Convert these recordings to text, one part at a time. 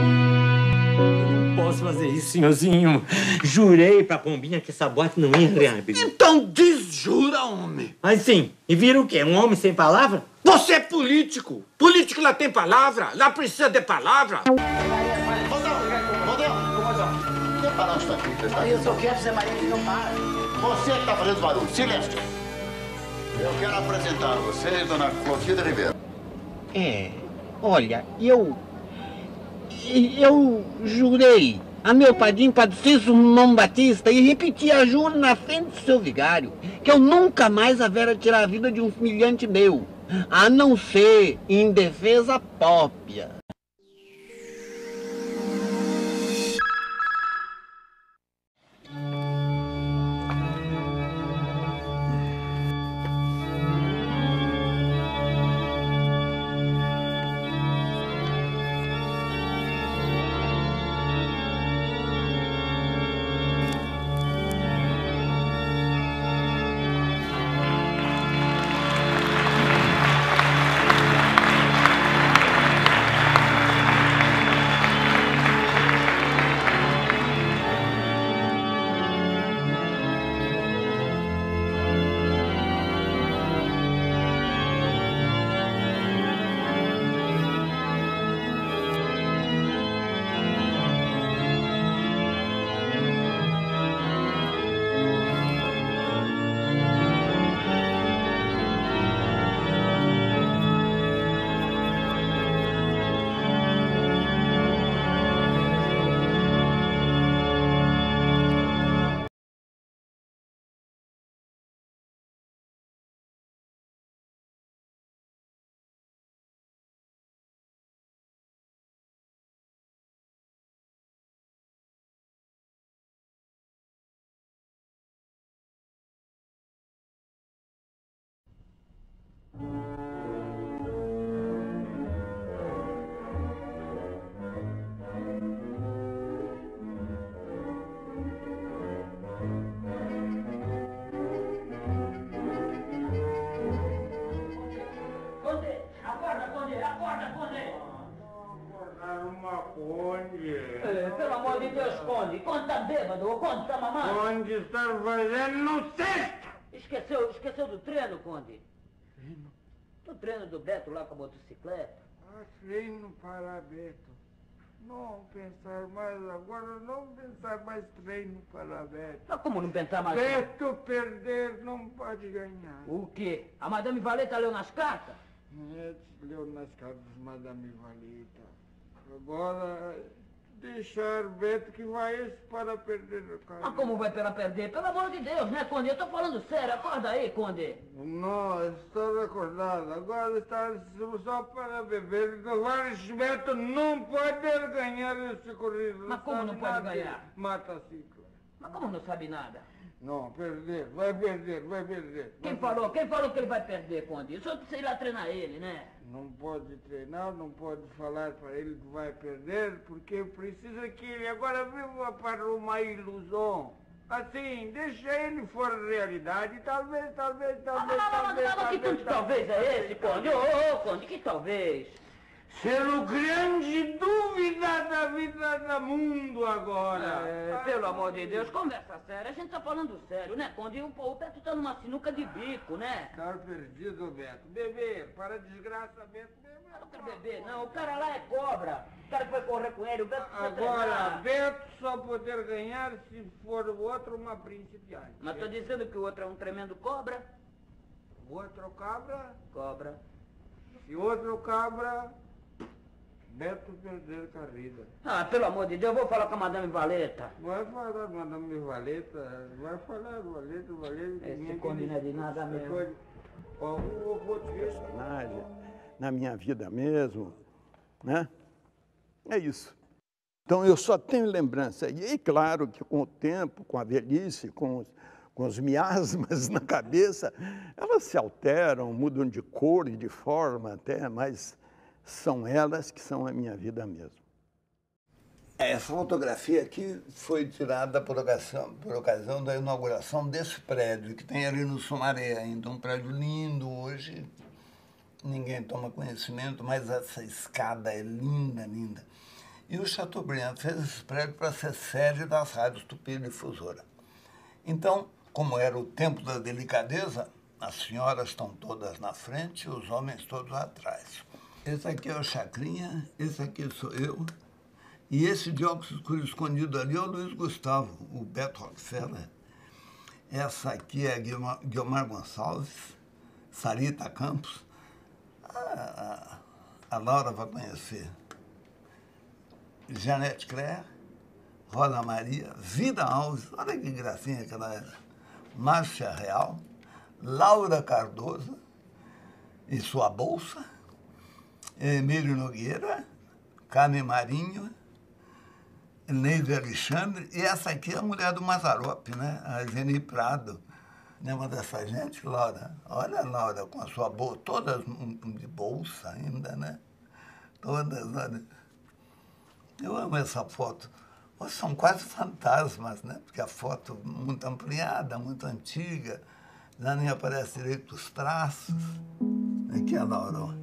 Posso fazer isso, senhorzinho. Jurei pra Pombinha que essa boate não ia reabrir. Então desjura, homem. Mas sim, e vira o quê? Um homem sem palavra? Você é político. Político lá tem palavra, lá precisa de palavra. Quer parar isso aqui? Eu só quero Zé Maria que não para. Você que tá fazendo barulho. Silêncio. Eu quero apresentar a você, dona Clotilde Ribeiro. Olha, eu jurei a meu padrinho, Padre Cícero Mão Batista, e repeti a jura na frente do seu vigário, que eu nunca mais havera tirar a vida de um humilhante meu, a não ser em defesa própria. Pelo amor de Deus, Conde. Conde tá bêbado. O Conde tá mamando. Conde está fazendo no cesto. Esqueceu do treino, Conde? Treino? Do treino do Beto lá com a motocicleta. Treino para Beto. Não pensar mais agora, não pensar mais treino para Beto. Mas como não pensar mais? Beto perder não pode ganhar. O quê? A Madame Valeta leu nas cartas? Leu nas cartas Madame Valeta. Agora, deixar Beto que vai para perder o carro. Mas como vai para perder? Pelo amor de Deus, né, Conde? Eu tô falando sério. Acorda aí, Conde. Não, estou acordado. Agora está só para beber. O Beto não pode ganhar esse corrido. Mas como não pode ganhar? Mata ciclo. Mas como não sabe nada? Não, perder. Vai perder. Quem falou que ele vai perder, Conde? O senhor precisa ir lá treinar ele, né? Não pode treinar, não pode falar para ele que vai perder, porque precisa que ele agora viva para uma ilusão. Assim, deixa ele fora da realidade, talvez. Que talvez é esse, Conde? Ô, Conde, que talvez? Ser o grande dúvida da vida do mundo agora. Pelo amor de Deus, conversa séria. A gente tá falando sério, né, Conde? O Beto tá numa sinuca de bico, né? Tá perdido, Beto. Beber, para desgraça, Beto. Eu não quero beber, não. O cara lá é cobra. O cara que foi correr com ele, o Beto precisa Agora, treinar. Beto só poder ganhar se for o outro uma principiante. Mas tô dizendo que o outro é um tremendo cobra. O outro cabra? Cobra. Se outro cabra... Beto perder corrida. Ah, pelo amor de Deus, eu vou falar com a Madame Valeta. Vai falar, Madame Valeta. Vai falar, Valeta. Esse Conde não é de nada mesmo. Eu vou te personagem na minha vida mesmo, né? É isso. Então eu só tenho lembrança. E claro que com o tempo, com a velhice, com os miasmas na cabeça, elas se alteram, mudam de cor e de forma até, mas são elas que são a minha vida mesmo. Essa fotografia aqui foi tirada por ocasião da inauguração desse prédio, que tem ali no Sumaré ainda, um prédio lindo hoje, ninguém toma conhecimento, mas essa escada é linda, linda. E o Chateaubriand fez esse prédio para ser sede das rádios Tupi Difusora. Então, como era o tempo da delicadeza, as senhoras estão todas na frente e os homens todos atrás. Esse aqui é o Chacrinha, esse aqui sou eu. E esse de óculos escuros escondido ali é o Luiz Gustavo, o Beto Rockefeller. Essa aqui é Guilmar Gonçalves, Sarita Campos. A Laura vai conhecer. Janete Claire, Rosa Maria, Vida Alves, olha que gracinha que ela era. Márcia Real, Laura Cardoso e sua bolsa, Emílio Nogueira, Carmen Marinho, Neide Alexandre, e essa aqui é a mulher do Mazzaropi, né? A Geni Prado. Lembra dessa gente, Laura? Olha a Laura com a sua bolsa, todas de bolsa ainda, né? Todas, olha. Eu amo essa foto. São quase fantasmas, né? Porque a foto muito ampliada, muito antiga, já nem aparece direito os traços. Aqui a Laura, ó.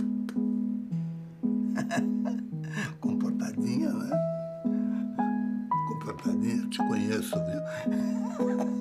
Comportadinha, né? Comportadinha, te conheço, viu?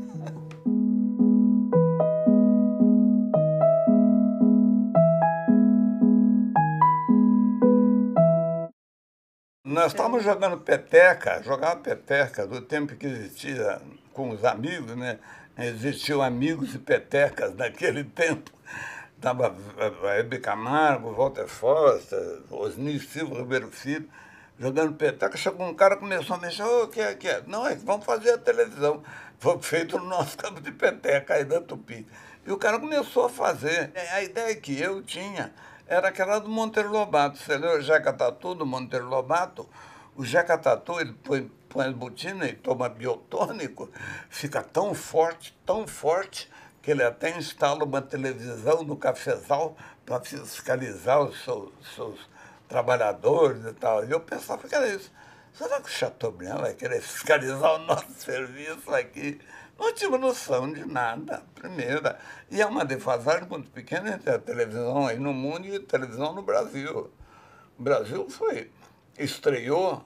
Nós estávamos jogando peteca, jogava peteca do tempo que existia com os amigos, né? Existiam amigos e petecas naquele tempo. Estava Hebe Camargo, Walter Foster, Osni Silva, Ribeiro Filho, jogando peteca. Chegou um cara, começou a mexer, o que é que é? Não, é que vamos fazer a televisão. Foi feito no nosso campo de peteca aí da Tupi. E o cara começou a fazer. A ideia que eu tinha era aquela do Monteiro Lobato. Você leu o Jeca Tatu do Monteiro Lobato? O Jeca Tatu, ele põe botina e toma biotônico, fica tão forte, que ele até instala uma televisão no cafezal para fiscalizar os seus trabalhadores e tal. E eu pensava que era isso. Será que o Chateaubriand vai querer fiscalizar o nosso serviço aqui? Não tive noção de nada, primeira. E é uma defasagem muito pequena entre a televisão aí no mundo e a televisão no Brasil. O Brasil estreou,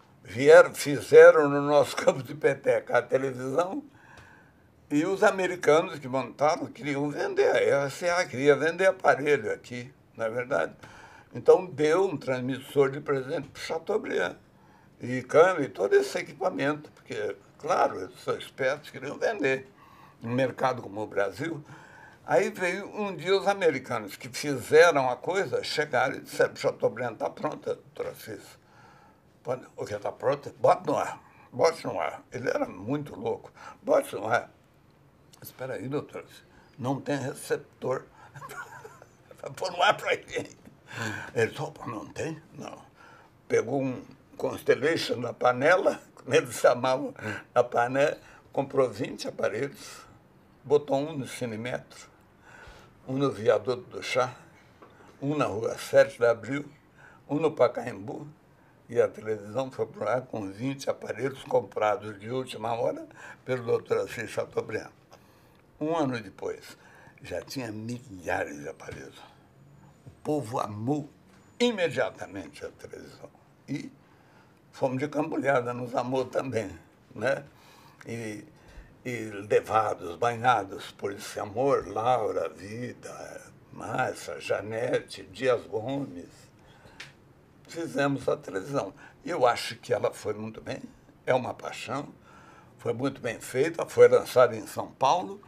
fizeram no nosso campo de peteca a televisão, e os americanos que montaram queriam vender, a RCA queria vender aparelho aqui, não é verdade? Então deu um transmissor de presente para o Chateaubriand, e câmbio, e todo esse equipamento, porque, claro, eles são espertos, queriam vender. Um mercado como o Brasil. Aí veio um dia os americanos que fizeram a coisa, chegaram e disseram, Chateaubriand, está pronta, doutora Assis? O que está pronta? Bote no ar, bote no ar. Ele era muito louco. Bote no ar. Espera aí, doutor, não tem receptor. Vai pôr no ar para quem? Ele disse, opa, não tem? Não. Pegou um Constellation na panela, como eles chamavam a panela, comprou 20 aparelhos, botou um no Cinemetro, um no Viaduto do Chá, um na Rua 7 de Abril, um no Pacaembu, e a televisão foi para lá com 20 aparelhos comprados de última hora pelo doutor Assis Chateaubriand. Um ano depois, já tinha milhares de aparelhos. O povo amou imediatamente a televisão. E fomos de cambulhada, nos amou também, né? E levados, banhados por esse amor, Laura, Vida, Márcia, Janete, Dias Gomes, fizemos a televisão. E eu acho que ela foi muito bem, é uma paixão, foi muito bem feita, foi lançada em São Paulo,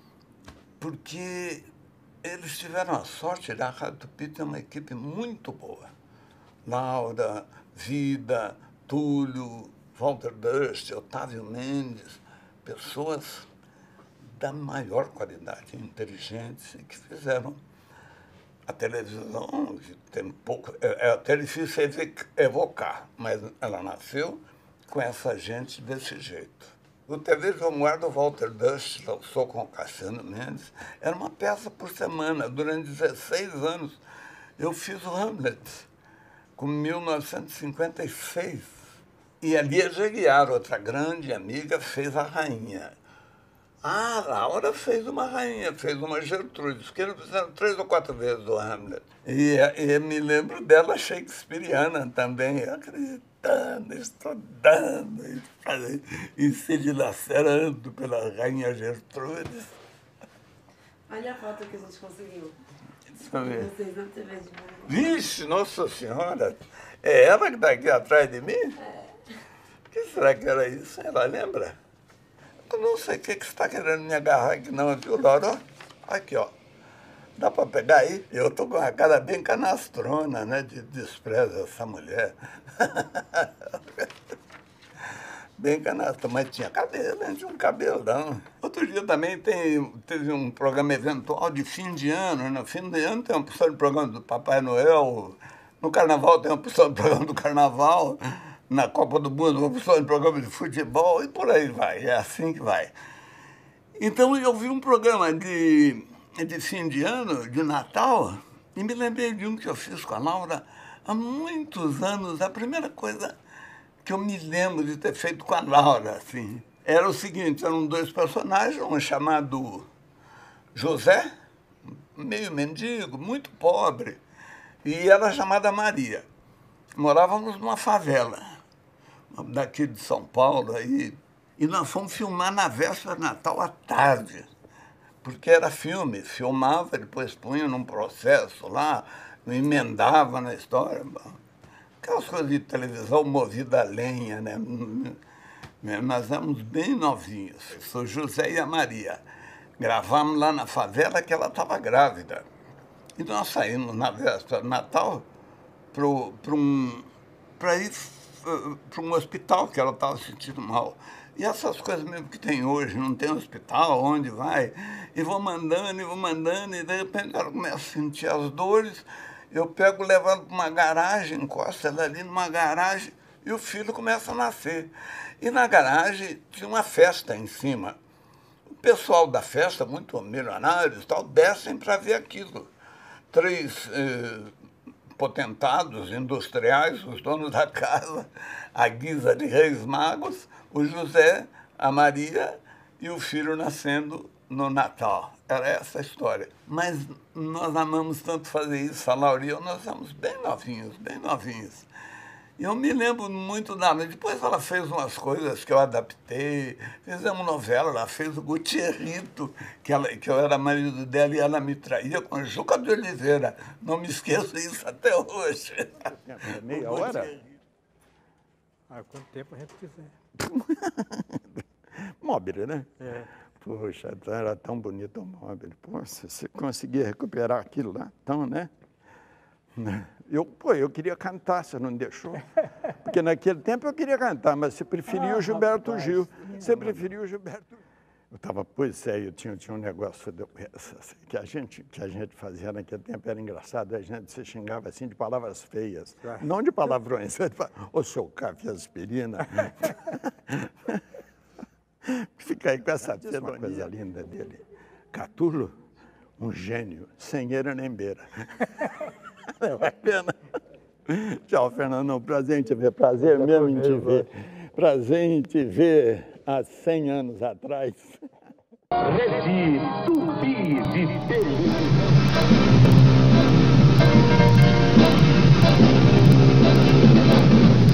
porque eles tiveram a sorte da Rádio Tupi ter uma equipe muito boa. Laura, Vida, Túlio, Walter Durst, Otávio Mendes, pessoas da maior qualidade, inteligentes, e que fizeram a televisão, tem pouco, é até difícil evocar, mas ela nasceu com essa gente desse jeito. O TV Vanguarda do Walter Durst lançou com o Cassiano Mendes, era uma peça por semana, durante 16 anos. Eu fiz o Hamlet, com 1956. E a Lia Jaguiar, outra grande amiga, fez a rainha. A Laura fez uma rainha, fez uma Gertrude, porque eles fizeram 3 ou 4 vezes o Hamlet. E me lembro dela shakespeariana também, acredita? estudando, e se dilacerando pela rainha Gertrudes. Olha a foto que a gente conseguiu. Deixa eu ver. Vocês na TV de manhã. Vixe, Nossa Senhora! É ela que está aqui atrás de mim? É. O que será que era isso? Ela lembra? Eu não sei o que você está querendo me agarrar aqui não, viu, Laura? Aqui, ó. Dá para pegar aí? Eu tô com a cara bem canastrona, né? De desprezo essa mulher. Bem canastrona, mas tinha cabelo, né? Tinha um cabelão. Outro dia também teve um programa eventual de fim de ano. No fim de ano tem uma porção de programa do Papai Noel. No Carnaval tem uma porção de programa do Carnaval. Na Copa do Mundo uma porção de programa de futebol. E por aí vai, é assim que vai. Então eu vi um programa de fim de ano, de Natal, e me lembrei de um que eu fiz com a Laura há muitos anos. A primeira coisa que eu me lembro de ter feito com a Laura, assim, era o seguinte: eram dois personagens, um chamado José, meio mendigo, muito pobre, e ela chamada Maria. Morávamos numa favela, daqui de São Paulo, aí, e nós fomos filmar na véspera de Natal à tarde. Porque era filme, filmava, depois punha num processo lá, emendava na história. Aquelas coisas de televisão movida a lenha, né? Nós éramos bem novinhos, sou José e a Maria. Gravamos lá na favela que ela estava grávida. E nós saímos na véspera de Natal para ir para um hospital, que ela estava se sentindo mal. E essas coisas mesmo que tem hoje, não tem hospital, onde vai, e vou mandando, e de repente ela começa a sentir as dores, eu pego, levanto para uma garagem, encosto ela ali numa garagem, e o filho começa a nascer. E na garagem tinha uma festa em cima. O pessoal da festa, muito milionários e tal, descem para ver aquilo. 3 potentados industriais, os donos da casa, a guisa de reis magos, o José, a Maria e o filho nascendo no Natal. Era essa a história. Mas nós amamos tanto fazer isso, a Laura e eu, nós éramos bem novinhos, bem novinhos. E eu me lembro muito dela. Depois ela fez umas coisas que eu adaptei. Fizemos novela, ela fez o Gutierrito, que eu era marido dela e ela me traía com a Juca de Oliveira. Não me esqueço disso até hoje. Meia hora? Ah, quanto tempo a gente quiser. Mobile, né? É. Poxa, era tão bonito o Mobile. Poxa, se conseguir recuperar aquilo lá, tão, né? Eu queria cantar, você não deixou? Porque naquele tempo eu queria cantar, mas você preferia o Gilberto Gil. Você preferia o Gilberto Gil. Eu estava, pois é, eu tinha um negócio que a gente fazia naquele tempo, era engraçado, a gente se xingava assim de palavras feias, não de palavrões. Ô, seu café aspirina. Fica aí com essa uma coisa linda dele. Catulo, um gênio, sem eira nem beira. Não é pena. Tchau, Fernandão. Prazer em te ver. Prazer mesmo em te ver. Prazer em te ver há 100 anos atrás. Rede Tupi de Telha.